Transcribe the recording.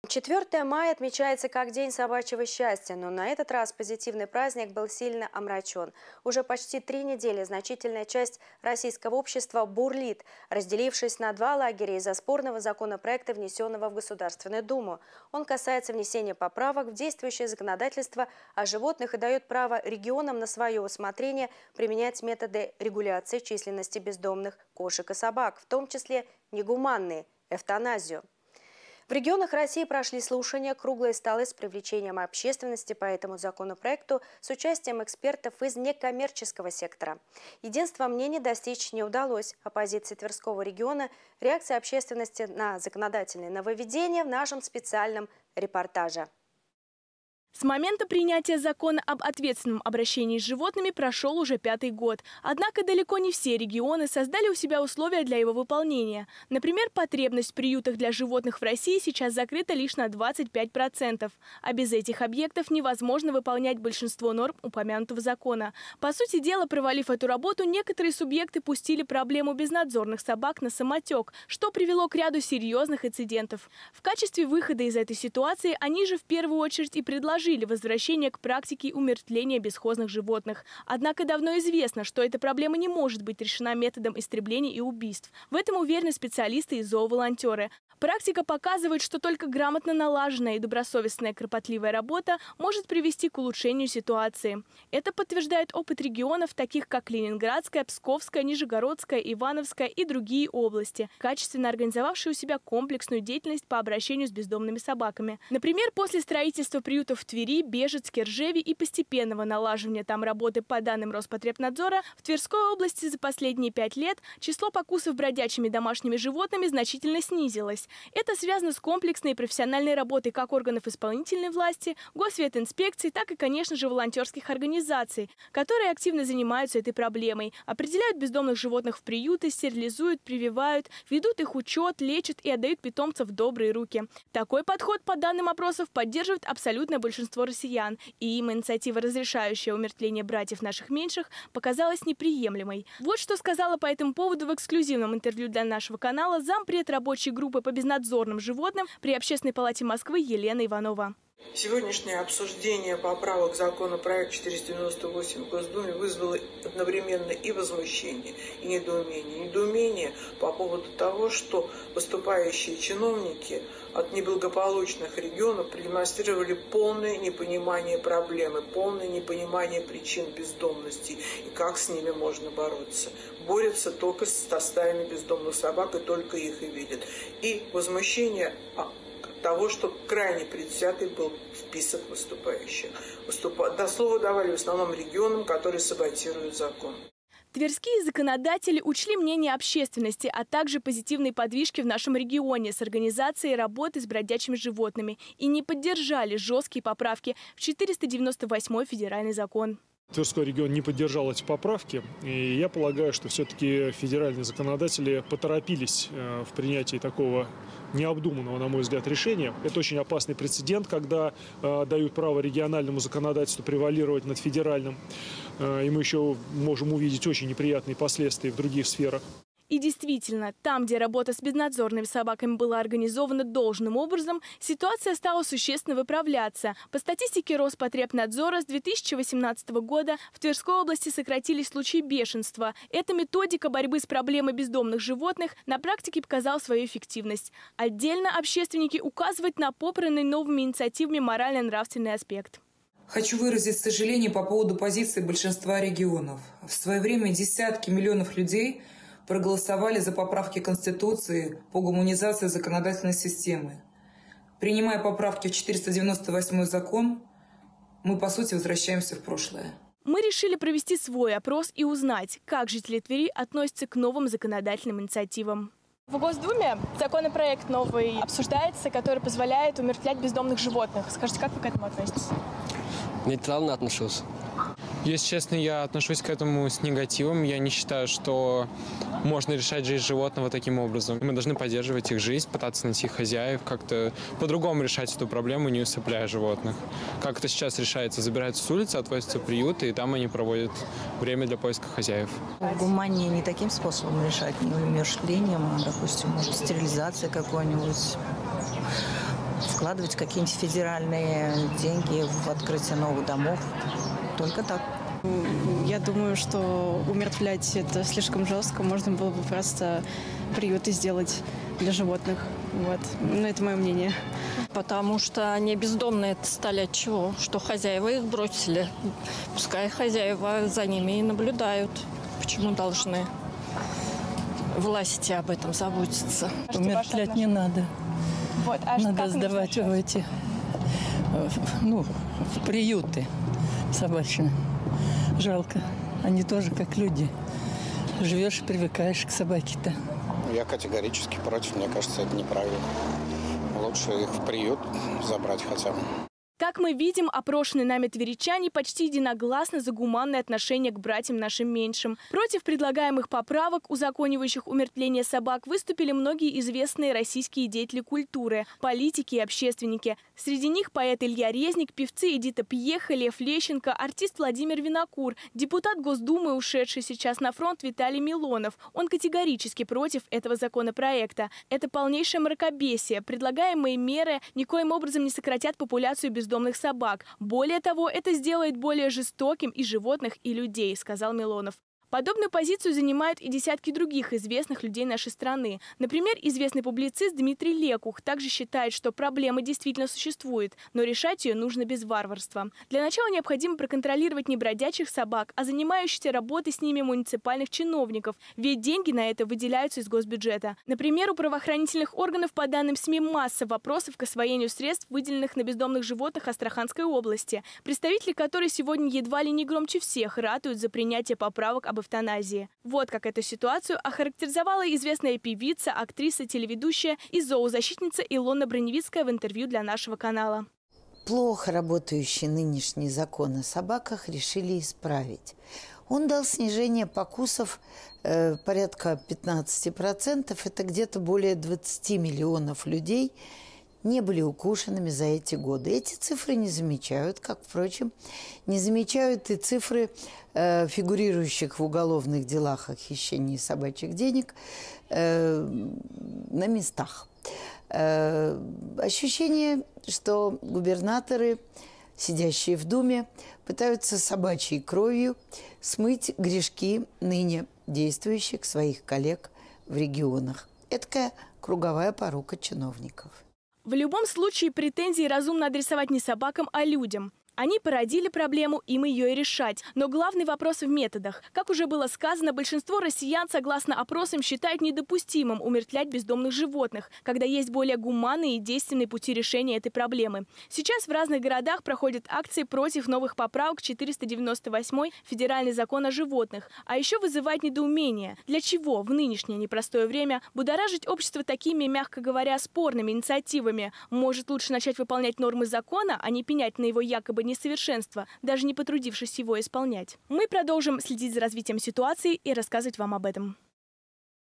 4 мая отмечается как День собачьего счастья, но на этот раз позитивный праздник был сильно омрачен. Уже почти 3 недели значительная часть российского общества бурлит, разделившись на 2 лагеря из-за спорного законопроекта, внесенного в Государственную Думу. Он касается внесения поправок в действующее законодательство о животных и дает право регионам на свое усмотрение применять методы регуляции численности бездомных кошек и собак, в том числе негуманные – эвтаназию. В регионах России прошли слушания, круглые столы с привлечением общественности по этому законопроекту с участием экспертов из некоммерческого сектора. Единства мнений достичь не удалось. Оппозиция Тверского региона, реакция общественности на законодательные нововведения в нашем специальном репортаже. С момента принятия закона об ответственном обращении с животными прошел уже 5-й год. Однако далеко не все регионы создали у себя условия для его выполнения. Например, потребность в приютах для животных в России сейчас закрыта лишь на 25%. А без этих объектов невозможно выполнять большинство норм упомянутого закона. По сути дела, провалив эту работу, некоторые субъекты пустили проблему безнадзорных собак на самотек, что привело к ряду серьезных инцидентов. В качестве выхода из этой ситуации они же в первую очередь и предложили возвращение к практике умертвления бесхозных животных. Однако давно известно, что эта проблема не может быть решена методом истребления и убийств. В этом уверены специалисты и зооволонтеры. Практика показывает, что только грамотно налаженная и добросовестная кропотливая работа может привести к улучшению ситуации. Это подтверждает опыт регионов, таких как Ленинградская, Псковская, Нижегородская, Ивановская и другие области, качественно организовавшие у себя комплексную деятельность по обращению с бездомными собаками. Например, после строительства приютов в Твери, Бежецке, Ржеве и постепенного налаживания там работы по данным Роспотребнадзора, в Тверской области за последние 5 лет число покусов бродячими домашними животными значительно снизилось. Это связано с комплексной и профессиональной работой как органов исполнительной власти, госветинспекций, так и, конечно же, волонтерских организаций, которые активно занимаются этой проблемой, определяют бездомных животных в приюты, стерилизуют, прививают, ведут их учет, лечат и отдают питомцев в добрые руки. Такой подход, по данным опросов, поддерживает абсолютное большинство россиян, и им инициатива, разрешающая умертвление братьев наших меньших, показалась неприемлемой. Вот что сказала по этому поводу в эксклюзивном интервью для нашего канала зампред рабочей группы по безнадзорным животным при Общественной палате Москвы Елена Иванова. Сегодняшнее обсуждение поправок законопроекта 498 в Госдуме вызвало одновременно и возмущение, и недоумение. Недоумение по поводу того, что выступающие чиновники от неблагополучных регионов продемонстрировали полное непонимание проблемы, полное непонимание причин бездомности и как с ними можно бороться. Борются только со стаями бездомных собак и только их и видят. И возмущение того, что крайне предвзятый был список выступающих. До слова давали в основном регионам, которые саботируют закон. Тверские законодатели учли мнение общественности, а также позитивные подвижки в нашем регионе с организацией работы с бродячими животными и не поддержали жесткие поправки в 498-й федеральный закон. Тверской регион не поддержал эти поправки, и я полагаю, что все-таки федеральные законодатели поторопились в принятии такого необдуманного, на мой взгляд, решения. Это очень опасный прецедент, когда дают право региональному законодательству превалировать над федеральным, и мы еще можем увидеть очень неприятные последствия в других сферах. И действительно, там, где работа с безнадзорными собаками была организована должным образом, ситуация стала существенно выправляться. По статистике Роспотребнадзора с 2018 года в Тверской области сократились случаи бешенства. Эта методика борьбы с проблемой бездомных животных на практике показала свою эффективность. Отдельно общественники указывают на попранный новыми инициативами морально-нравственный аспект. Хочу выразить сожаление по поводу позиции большинства регионов. В свое время десятки миллионов людей проголосовали за поправки Конституции по гуманизации законодательной системы. Принимая поправки в 498 закон, мы, по сути, возвращаемся в прошлое. Мы решили провести свой опрос и узнать, как жители Твери относятся к новым законодательным инициативам. В Госдуме законопроект новый обсуждается, который позволяет умертвлять бездомных животных. Скажите, как вы к этому относитесь? Нейтрально отношусь. Если честно, я отношусь к этому с негативом. Я не считаю, что можно решать жизнь животного таким образом. Мы должны поддерживать их жизнь, пытаться найти хозяев, как-то по-другому решать эту проблему, не усыпляя животных. Как это сейчас решается? Забираются с улицы, отвозятся в приюты, и там они проводят время для поиска хозяев. Гуманнее не таким способом решать, не умерщвлением, а, допустим, может, стерилизация какой-нибудь. вкладывать какие-нибудь федеральные деньги в открытие новых домов. Только так. Я думаю, что умертвлять это слишком жестко. Можно было бы просто приюты сделать для животных. Вот. Но это мое мнение. Потому что они бездомные стали от чего? Что хозяева их бросили. Пускай хозяева за ними и наблюдают. Почему должны власти об этом заботиться? Умертвлять не надо. Вот. А надо сдавать в эти, в приюты собачные. Жалко. Они тоже как люди. Живешь, привыкаешь к собаке-то. Я категорически против. Мне кажется, это неправильно. Лучше их в приют забрать хотя бы. Как мы видим, опрошенные нами тверичане почти единогласно за гуманное отношение к братьям нашим меньшим. Против предлагаемых поправок, узаконивающих умертвление собак, выступили многие известные российские деятели культуры, политики и общественники. Среди них поэт Илья Резник, певцы Эдита Пьеха, Лев Лещенко, артист Владимир Винокур, депутат Госдумы, ушедший сейчас на фронт Виталий Милонов. Он категорически против этого законопроекта. Это полнейшее мракобесие. Предлагаемые меры никоим образом не сократят популяцию бездомных собак. Более того, это сделает более жестоким и животных, и людей, сказал Милонов. Подобную позицию занимают и десятки других известных людей нашей страны. Например, известный публицист Дмитрий Лекух также считает, что проблема действительно существует, но решать ее нужно без варварства. Для начала необходимо проконтролировать не бродячих собак, а занимающихся работой с ними муниципальных чиновников, ведь деньги на это выделяются из госбюджета. Например, у правоохранительных органов, по данным СМИ, масса вопросов к освоению средств, выделенных на бездомных животных Астраханской области, представители которой сегодня едва ли не громче всех ратуют за принятие поправок об эвтаназии. Вот как эту ситуацию охарактеризовала известная певица, актриса, телеведущая и зоозащитница Илона Броневицкая в интервью для нашего канала. Плохо работающий нынешний закон о собаках решили исправить. Он дал снижение покусов порядка 15%. Это где-то более 20 миллионов людей не были укушенными за эти годы. Эти цифры не замечают, как, впрочем, не замечают и цифры фигурирующих в уголовных делах о хищении собачьих денег на местах. Ощущение, что губернаторы, сидящие в Думе, пытаются собачьей кровью смыть грешки ныне действующих своих коллег в регионах. Эдакая круговая порука чиновников. В любом случае претензии разумно адресовать не собакам, а людям. Они породили проблему, им ее и решать. Но главный вопрос в методах. Как уже было сказано, большинство россиян, согласно опросам, считают недопустимым умертвлять бездомных животных, когда есть более гуманные и действенные пути решения этой проблемы. Сейчас в разных городах проходят акции против новых поправок 498 Федеральный закон о животных. А еще вызывает недоумение. Для чего в нынешнее непростое время будоражить общество такими, мягко говоря, спорными инициативами? Может, лучше начать выполнять нормы закона, а не пенять на его якобы несовершенства, даже не потрудившись его исполнять. Мы продолжим следить за развитием ситуации и рассказывать вам об этом.